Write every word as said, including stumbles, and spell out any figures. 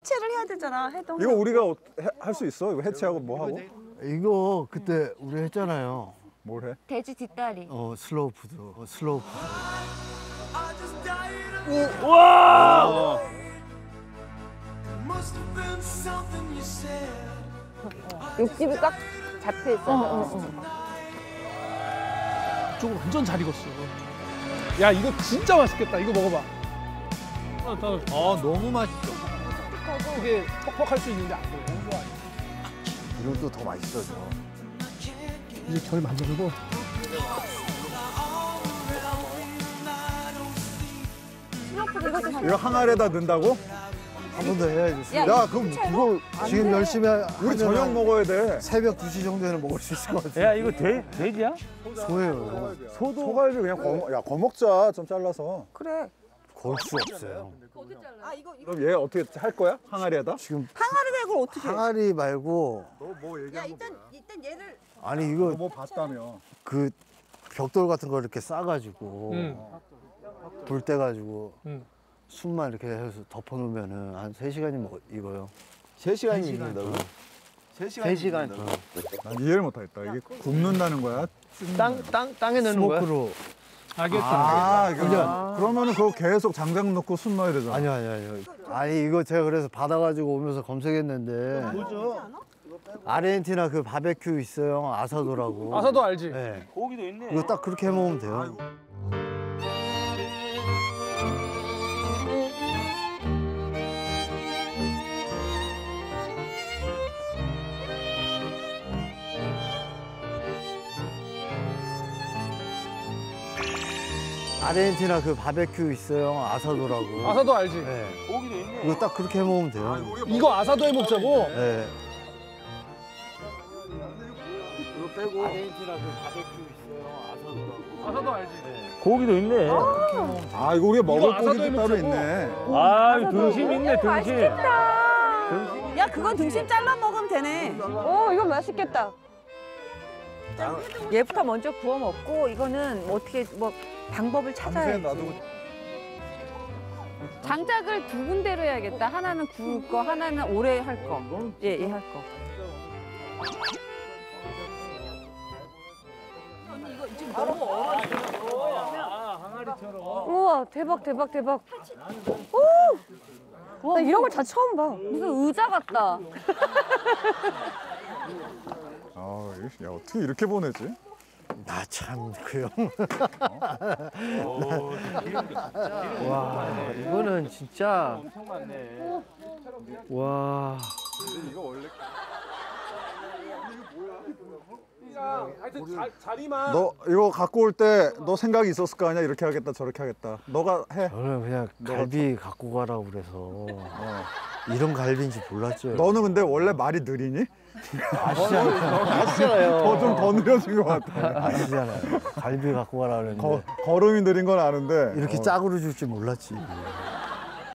해체를 해야 되잖아. 해동. 이거 우리가 할 수 있어? 이거 해체하고 뭐 하고? 이거 그때 우리 했잖아요. 뭘 해? 돼지 뒷다리. 어 슬로우 푸드. 어, 슬로우 푸드. 와! 육즙이 꽉 잡혀 있어. 어, 어, 어. 저거 완전 잘 익었어. 야, 이거 진짜 맛있겠다. 이거 먹어봐. 아, 너무 맛있어. 되게 퍽퍽할 수 있는데 안 돼. 너무 좋아. 이것도 더 맛있어져. 이제 결 만들고. 이거 항아리에다 넣는다고? 한 번 더 해야지. 야, 야, 그럼 이거 지금 열심히 우리 저녁 먹어야 돼. 새벽 두 시 정도에는 먹을 수 있을 것 같아. 야 이거 돼? 돼지야? 소예요. 소도 소갈비 그냥 거, 야 거먹자 좀 잘라서. 그래. 걸 수 없어요. 아 이거 이거 그럼 얘 어떻게 할 거야? 항아리에다? 지금 항아리다 이걸 어떻게? 해? 항아리 말고 너 뭐 야 얘기한 거 일단 뭐야? 일단 얘를 아니 이거 뭐 봤다며? 그 벽돌 같은 거 이렇게 싸가지고 응. 불 떼가지고 응. 숨만 이렇게 해서 덮어놓으면은 한 세 시간이 먹 이거요. 세 시간이 익는다고? 세 세 시간. 난 이해를 못하겠다. 이게 굽는다는 거야? 땅, 땅, 땅에 넣는 거야? 스모크로. 알겠다. 아, 이거 그러면은 그거 계속 장작 넣고 숨 넣어야 되잖아. 아니요, 아니요, 아니요. 아니 이거 제가 그래서 받아가지고 오면서 검색했는데 뭐죠? 아르헨티나 그 바베큐 있어요. 아사도라고. 아사도 알지? 네. 고기도 있네. 이거 딱 그렇게 해 먹으면 돼요. 아르헨티나 그 바베큐 있어요. 아사도라고. 아사도 알지? 네. 고기도 있네. 이거 딱 그렇게 해 먹으면 돼요. 이거 아사도 해 먹자고? 네. 아르헨티나 그 바베큐 있어요. 아사도라고. 아사도 알지? 고기도 있네. 아, 이거 우리가 먹을 아사도에 고기도 따로 먹자고? 있네. 아, 등심 있네, 등심. 맛있겠다. 야 그건 등심 잘라 먹으면 되네. 오 이건 맛있겠다. 얘부터 먼저 구워 먹고 이거는 뭐 어떻게 뭐 방법을 찾아야지. 나도 장작을 두 군데로 해야겠다. 하나는 구울 거, 하나는 오래 할 거. 예, 예 할 거. 우와 대박 대박 대박. 오! 나 이런 걸 다 처음 봐. 무슨 의자 같다. 아, 야 어떻게 이렇게 보내지? 나 참 그 형. 와 이거는 진짜. 엄청 많네. 와. 하여튼 자, 자리만. 너 이거 갖고 올 때 너 생각이 있었을 거 아니야? 이렇게 하겠다 저렇게 하겠다. 너가 해. 저는 그냥 갈비 갖고 가라고 그래서 어. 이런 갈비인지 몰랐죠. 너는 근데 원래 말이 느리니? 아시잖아요. 더 좀 더 느려진 것 같아. 아시잖아요. 갈비 갖고 가라 그랬는데 거, 걸음이 느린 건 아는데 이렇게 어, 짝으로 줄 줄 몰랐지.